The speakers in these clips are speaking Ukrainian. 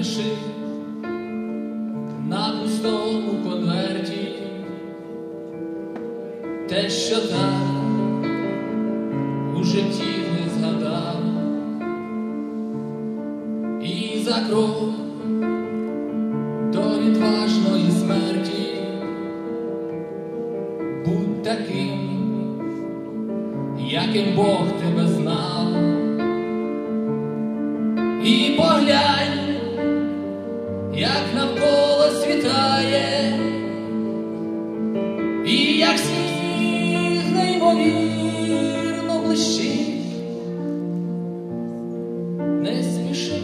Напиши на пустому конверті те, що так у житті не згадав, і за крок до відважної смерті будь таким, яким Бог тебе знав, і поглянь, як навколо світає, і як сніг неймовірно блищить. Не спіши,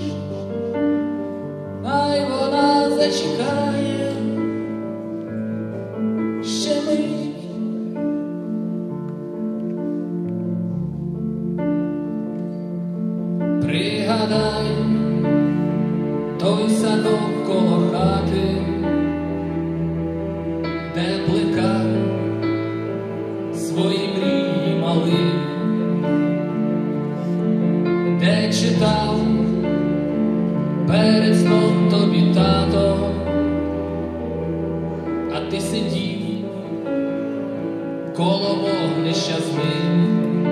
хай вона зачекає ще мить. Пригадай той садок коло хати, де плекав свої мрії мали, де читав перед сном тобі тато, а ти сидів коло вогнища з ним.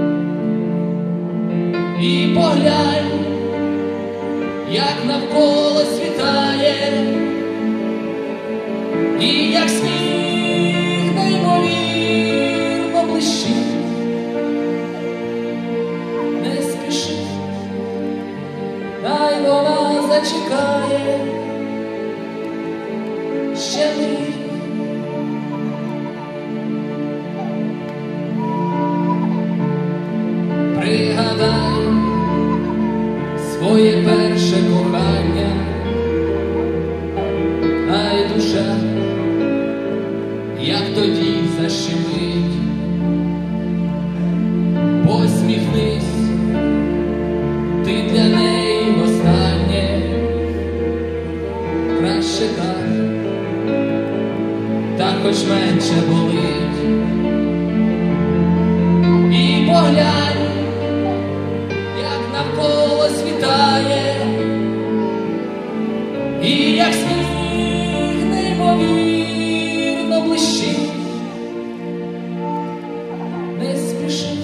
І поглянь, як навколо світає, і як сніг неймовірно блищить. Не спіши, хай вона зачекає ще мить. Пригадай своє перше кохання, ай душа, як тоді защемить. Посміхнись, ти для неї востаннє, краще так, та хоч менше болить. І поглянь, як навколо світає, і як сніг неймовірно блищить. Не спіши,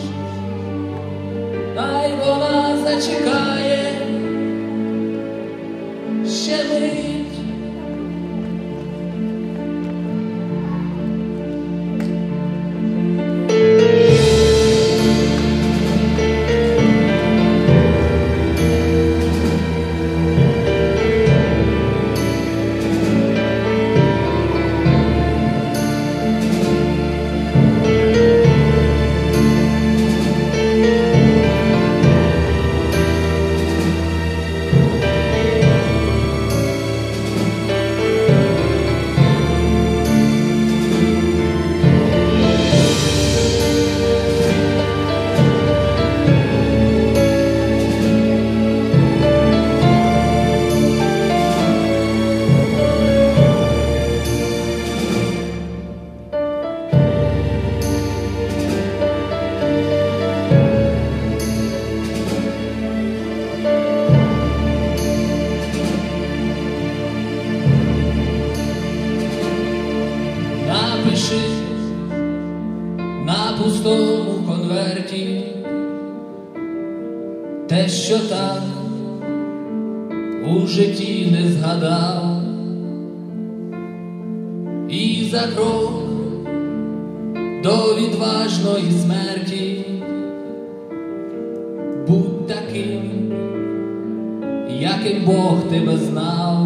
хай вона зачекає ще мить. Напиши на пустому конверті те, що так у житті не згадав, і за крок до відважної смерті будь таким, яким Бог тебе знав.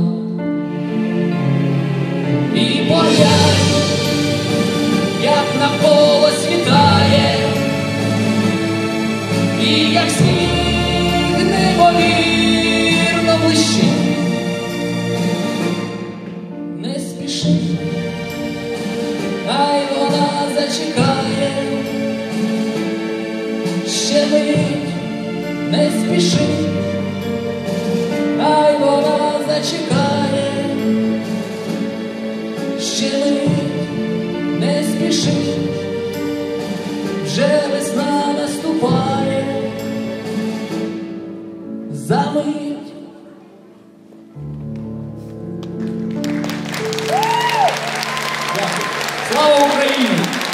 І поглянь, як навколо світає, і як сніг неймовірно блищить. Не спіши, хай вона зачекає ще мить. Не спіши, хай вона зачекає ще мить. Не спіши, вже весна наступає за мить. Слава Україні!